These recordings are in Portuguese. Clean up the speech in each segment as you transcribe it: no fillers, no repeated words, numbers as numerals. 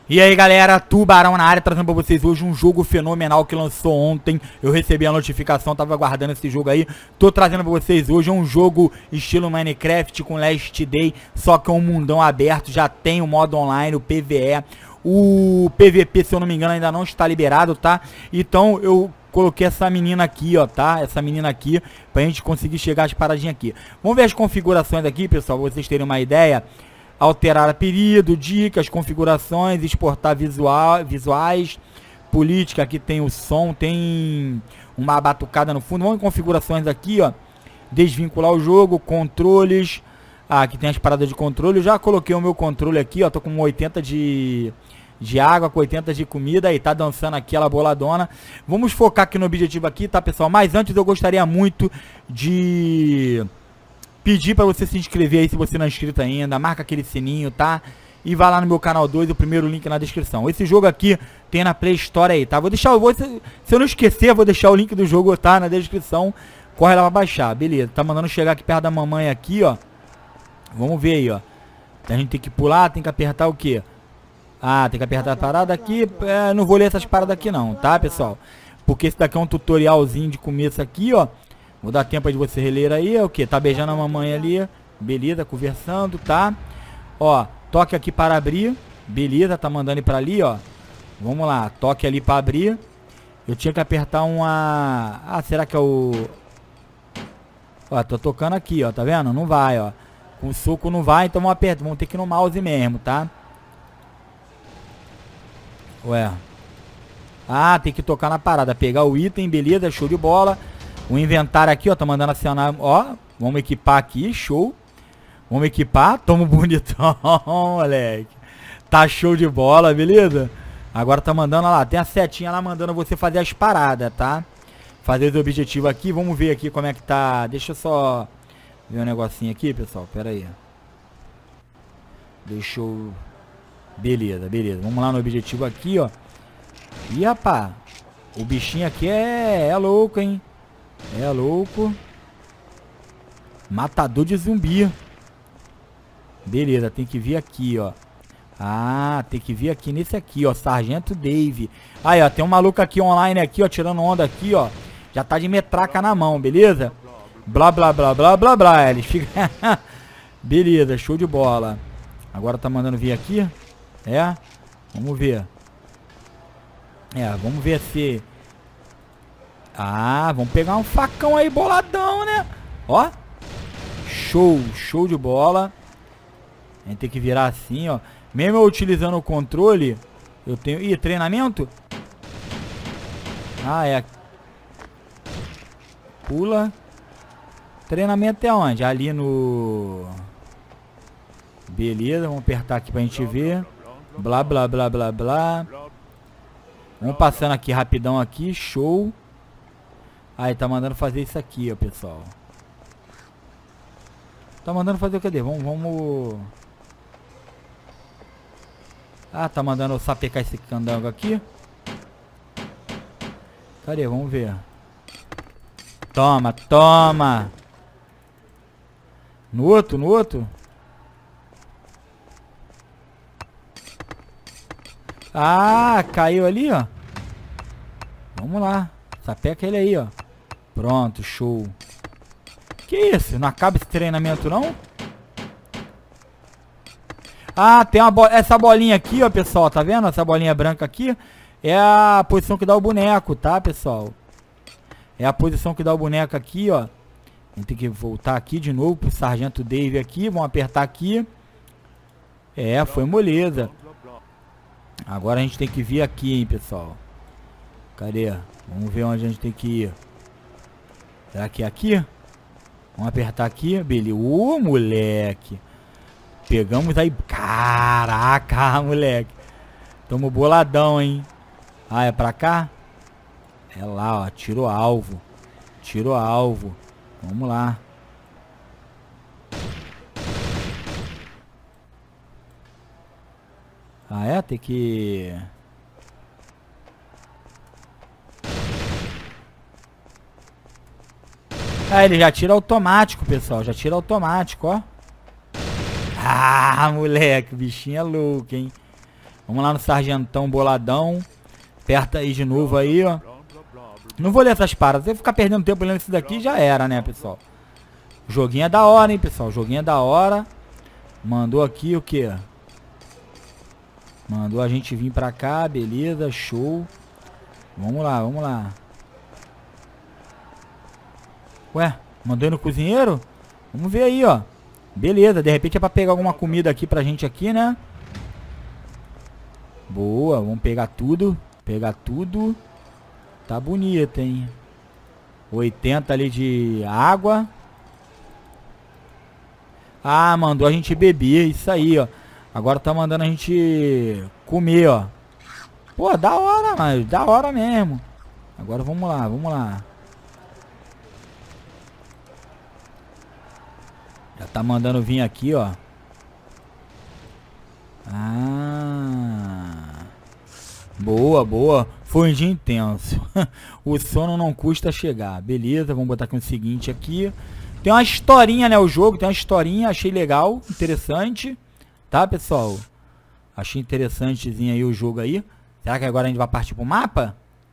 E aí galera, Tubarão na área, trazendo pra vocês hoje um jogo fenomenal que lançou ontem. Eu recebi a notificação, tava aguardando esse jogo aí. Tô trazendo pra vocês hoje um jogo estilo Minecraft com Last Day, só que é um mundão aberto, já tem o modo online, o PvE. O PVP, se eu não me engano, ainda não está liberado, tá? Então eu coloquei essa menina aqui, ó, tá? Essa menina aqui, pra gente conseguir chegar às paradinhas aqui. Vamos ver as configurações aqui, pessoal, pra vocês terem uma ideia. Alterar período, dicas, configurações, exportar visuais, política, aqui tem o som, tem uma batucada no fundo. Vamos em configurações aqui, ó. Desvincular o jogo, controles. Ah, aqui tem as paradas de controle. Eu já coloquei o meu controle aqui, ó. Tô com 80 de água, com 80 de comida. Aí tá dançando aqui ela boladona. Vamos focar aqui no objetivo aqui, tá, pessoal? Mas antes eu gostaria muito de pedir para você se inscrever aí se você não é inscrito ainda, marca aquele sininho, tá? E vai lá no meu canal 2, o primeiro link na descrição. Esse jogo aqui tem na Play Store aí, tá? Vou deixar, se eu não esquecer, vou deixar o link do jogo, tá? Na descrição, corre lá pra baixar, beleza. Tá mandando chegar aqui perto da mamãe aqui, ó. Vamos ver aí, ó. A gente tem que pular, tem que apertar o quê? Ah, tem que apertar a parada aqui. Não vou ler essas paradas aqui não, tá, pessoal? Porque esse daqui é um tutorialzinho de começo aqui, ó. Vou dar tempo de você reler aí, é o que? Tá beijando a mamãe ali, beleza, conversando, tá? Ó, toque aqui para abrir, beleza, tá mandando ir pra ali, ó. Vamos lá, toque ali para abrir. Eu tinha que apertar uma... Ah, será que é o... Ó, tô tocando aqui, ó, tá vendo? Não vai, ó. Com soco não vai, então vamos apertar, vamos ter que ir no mouse mesmo, tá? Ué. Ah, tem que tocar na parada, pegar o item, beleza, show de bola. O inventário aqui, ó, tá mandando acionar, ó, vamos equipar aqui, show. Vamos equipar, tamo bonitão, moleque. Tá show de bola, beleza? Agora tá mandando, ó lá, tem a setinha lá mandando você fazer as paradas, tá? Fazer os objetivos aqui, vamos ver aqui como é que tá. Deixa eu só ver um negocinho aqui, pessoal, pera aí. Deixa eu... Beleza, beleza, vamos lá no objetivo aqui, ó. Ih, rapá, o bichinho aqui é louco, hein? É louco. Matador de zumbi. Beleza, tem que vir aqui, ó. Ah, tem que vir aqui nesse aqui, ó. Sargento Dave. Aí, ó, tem um maluco aqui online aqui, ó, tirando onda aqui, ó. Já tá de metraca na mão, beleza? Blá, blá, blá, blá, blá, blá. Eles ficam... Beleza, show de bola. Agora tá mandando vir aqui. É, vamos ver. É, vamos ver se... Ah, vamos pegar um facão aí boladão, né? Ó. Show, show de bola. A gente tem que virar assim, ó. Mesmo eu utilizando o controle, eu tenho... Ih, treinamento? Ah, é. Pula. Treinamento é onde? Ali no... Beleza, vamos apertar aqui pra gente ver. Blá, blá, blá, blá, blá. Vamos passando aqui rapidão aqui, show. Aí, tá mandando fazer isso aqui, ó, pessoal. Tá mandando fazer o que? Vamos... Ah, tá mandando eu sapecar esse candango aqui. Cadê? Vamos ver. Toma, toma. No outro, no outro. Ah, caiu ali, ó. Vamos lá. Sapeca ele aí, ó. Pronto, show. Que isso? Não acaba esse treinamento, não? Ah, tem essa bolinha aqui, ó, pessoal. Tá vendo? Essa bolinha branca aqui é a posição que dá o boneco, tá, pessoal? É a posição que dá o boneco aqui, ó. A gente tem que voltar aqui de novo pro Sargento Dave aqui. Vamos apertar aqui. É, foi moleza. Agora a gente tem que vir aqui, hein, pessoal. Cadê? Vamos ver onde a gente tem que ir. Será que é aqui? Vamos apertar aqui. Beleza. Moleque. Pegamos aí. Caraca, moleque. Tamo boladão, hein. Ah, é pra cá? É lá, ó. Tirou alvo. Tirou alvo. Vamos lá. Ah, é? Tem que... Ah, ele já tira automático, pessoal. Já tira automático, ó. Ah, moleque. O bichinho é louco, hein. Vamos lá no sargentão boladão. Aperta aí de novo aí, ó. Não vou ler essas paradas. Se eu ficar perdendo tempo lendo isso daqui, já era, né, pessoal? O joguinho é da hora, hein, pessoal? O joguinho é da hora. Mandou aqui o quê? Mandou a gente vir pra cá, beleza, show. Vamos lá, vamos lá. Ué, mandou ir no cozinheiro? Vamos ver aí, ó. Beleza, de repente é pra pegar alguma comida aqui pra gente aqui, né? Boa, vamos pegar tudo. Pegar tudo. Tá bonito, hein? 80 ali de água. Ah, mandou a gente beber, isso aí, ó. Agora tá mandando a gente comer, ó. Pô, da hora, mas da hora mesmo. Agora vamos lá, vamos lá. Já tá mandando vir aqui, ó. Ah. Boa, boa. Foi um dia intenso. O sono não custa chegar. Beleza, vamos botar aqui o seguinte aqui. Tem uma historinha, né, o jogo. Tem uma historinha, achei legal, interessante. Tá, pessoal? Achei interessantezinho aí o jogo aí. Será que agora a gente vai partir pro mapa?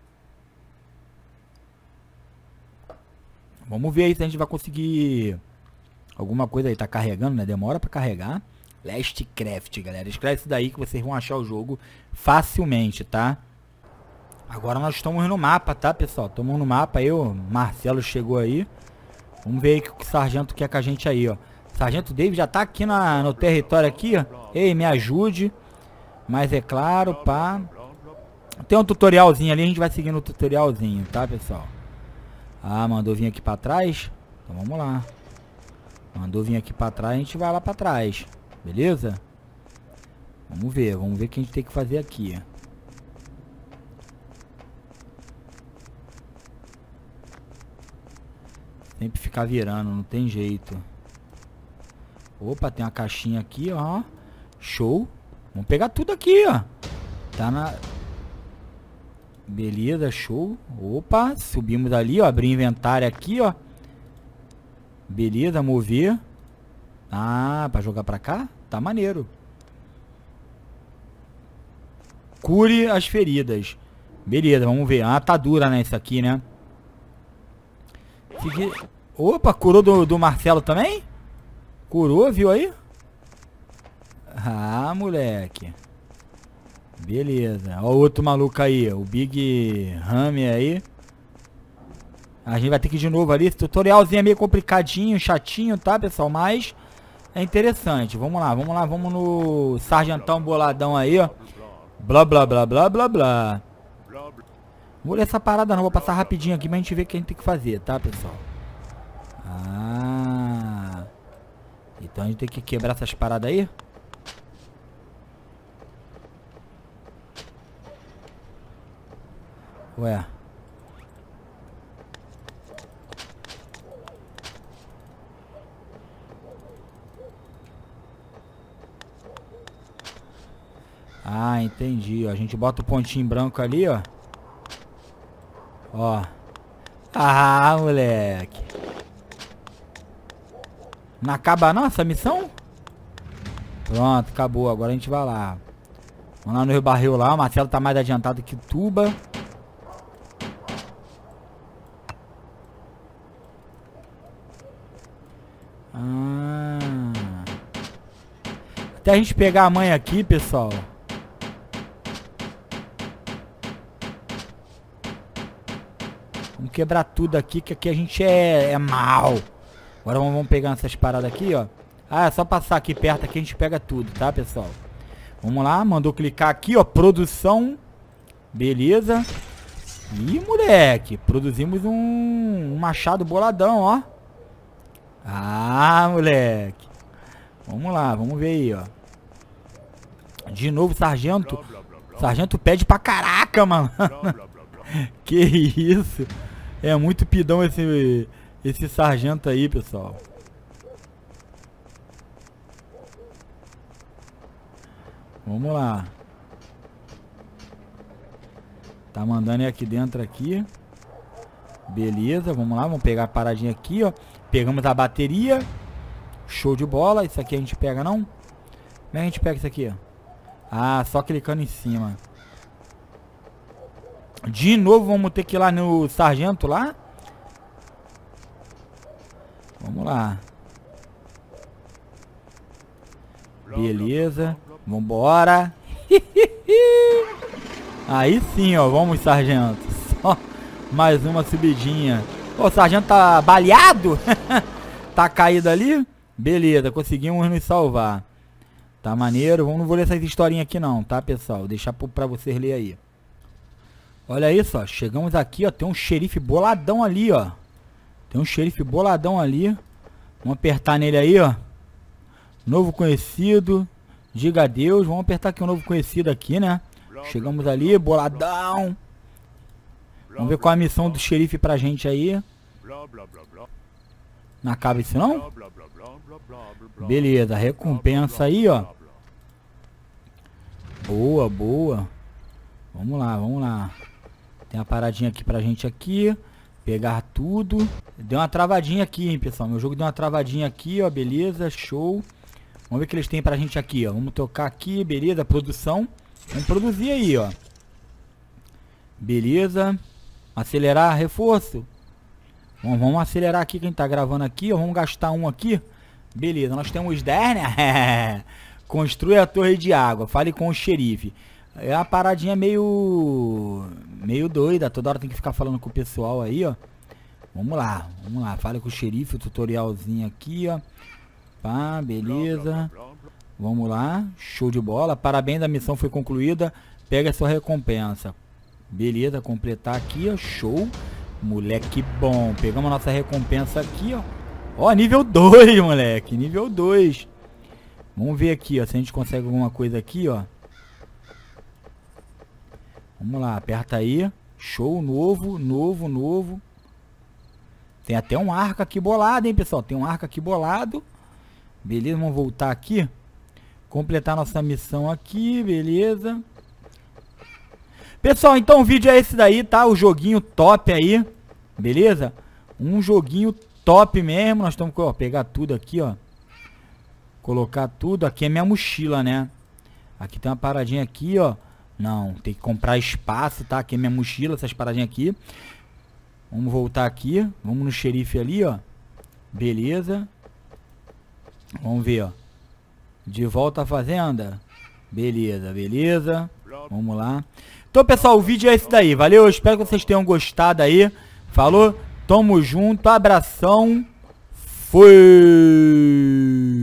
Vamos ver aí se a gente vai conseguir alguma coisa aí. Tá carregando, né? Demora pra carregar. Lastcraft, galera. Escreve isso daí que vocês vão achar o jogo facilmente, tá? Agora nós estamos no mapa, tá, pessoal? Estamos no mapa aí, o Marcelo chegou aí. Vamos ver aí o que o sargento quer com a gente aí, ó. Sargento David já tá aqui no território aqui, ó. Ei, me ajude. Mas é claro, pá. Tem um tutorialzinho ali, a gente vai seguindo o tutorialzinho, tá, pessoal? Ah, mandou vir aqui pra trás. Então vamos lá. Mandou vir aqui pra trás, a gente vai lá pra trás. Beleza? Vamos ver o que a gente tem que fazer aqui. Sempre ficar virando, não tem jeito. Opa, tem uma caixinha aqui, ó. Show. Vamos pegar tudo aqui, ó. Tá na... Beleza, show. Opa, subimos ali, ó. Abrir inventário aqui, ó. Beleza, mover. Ah, pra jogar pra cá? Tá maneiro. Cure as feridas. Beleza, vamos ver. Ah, tá dura, né, isso aqui, né? Segui... Opa, curou do Marcelo também? Curou, viu aí? Ah, moleque. Beleza. Ó o outro maluco aí, o Big Hammer aí. A gente vai ter que ir de novo ali. Esse tutorialzinho é meio complicadinho, chatinho, tá, pessoal? Mas é interessante. Vamos lá, vamos lá. Vamos no sargentão boladão aí, ó. Blá, blá, blá, blá, blá, blá. Vou ler essa parada não. Vou passar rapidinho aqui pra gente ver o que a gente tem que fazer, tá, pessoal? Ah. Então a gente tem que quebrar essas paradas aí. Ué. Ah, entendi. Ó. A gente bota o pontinho branco ali, ó. Ó. Ah, moleque. Não acaba não essa missão? Pronto, acabou. Agora a gente vai lá. Vamos lá no Rio Barril lá. O Marcelo tá mais adiantado que Tuba. Ah. Até a gente pegar a mãe aqui, pessoal. Vamos quebrar tudo aqui, que aqui a gente é mal. Agora vamos pegar essas paradas aqui, ó. Ah, é só passar aqui perto aqui a gente pega tudo, tá, pessoal? Vamos lá, mandou clicar aqui, ó. Produção. Beleza. Ih, moleque. Produzimos um machado boladão, ó. Ah, moleque. Vamos lá, vamos ver aí, ó. De novo, sargento. Sargento pede pra caraca, mano. Que isso. É muito pidão esse sargento aí, pessoal. Vamos lá. Tá mandando aqui dentro aqui. Beleza, vamos lá. Vamos pegar a paradinha aqui, ó. Pegamos a bateria. Show de bola. Isso aqui a gente pega, não? Como é que a gente pega isso aqui, ó? Ah, só clicando em cima. De novo vamos ter que ir lá no sargento lá. Vamos lá. Beleza. Vambora. Aí sim, ó. Vamos, sargento. Só mais uma subidinha. Ô, o sargento tá baleado? Tá caído ali? Beleza, conseguimos nos salvar. Tá maneiro. Não vou ler essas historinhas aqui não, tá, pessoal? Vou deixar pra vocês lerem aí. Olha isso, ó. Chegamos aqui, ó. Tem um xerife boladão ali, ó. Tem um xerife boladão ali. Vamos apertar nele aí, ó. Novo conhecido. Diga adeus. Vamos apertar aqui um novo conhecido aqui, né? Chegamos ali, boladão. Vamos ver qual é a missão do xerife pra gente aí. Não acaba isso não? Beleza, recompensa aí, ó. Boa, boa. Vamos lá, vamos lá. Tem uma paradinha aqui pra gente aqui. Pegar tudo. Deu uma travadinha aqui, hein, pessoal. Meu jogo deu uma travadinha aqui, ó. Beleza, show. Vamos ver o que eles têm pra gente aqui, ó. Vamos tocar aqui, beleza. Produção. Vamos produzir aí, ó. Beleza. Acelerar, reforço. Vamos acelerar aqui quem tá gravando aqui, ó. Vamos gastar um aqui. Beleza, nós temos 10, né? Construa a torre de água. Fale com o xerife. É uma paradinha meio doida. Toda hora tem que ficar falando com o pessoal aí, ó. Vamos lá, vamos lá. Fale com o xerife, o tutorialzinho aqui, ó. Pá, beleza. Vamos lá, show de bola. Parabéns, a missão foi concluída. Pega a sua recompensa. Beleza, completar aqui, ó. Show. Moleque bom. Pegamos a nossa recompensa aqui, ó. Ó, nível 2, moleque. Nível 2. Vamos ver aqui, ó. Se a gente consegue alguma coisa aqui, ó. Vamos lá, aperta aí. Show, novo, novo, novo. Tem até um arco aqui bolado, hein, pessoal. Tem um arco aqui bolado. Beleza, vamos voltar aqui. Completar nossa missão aqui, beleza. Pessoal, então o vídeo é esse daí, tá? O joguinho top aí, beleza? Um joguinho top mesmo. Nós estamos, ó, pegar tudo aqui, ó. Colocar tudo. Aqui é minha mochila, né? Aqui tem uma paradinha aqui, ó. Não, tem que comprar espaço, tá? Aqui é minha mochila, essas paradinhas aqui. Vamos voltar aqui. Vamos no xerife ali, ó. Beleza. Vamos ver, ó. De volta à fazenda. Beleza, beleza. Vamos lá. Então, pessoal, o vídeo é esse daí. Valeu, eu espero que vocês tenham gostado aí. Falou? Tamo junto, abração. Fui!